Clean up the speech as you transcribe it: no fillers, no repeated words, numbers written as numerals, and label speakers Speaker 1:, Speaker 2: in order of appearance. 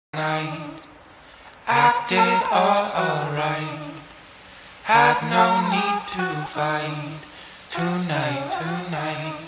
Speaker 1: night, acted all alright, had no need to fight tonight.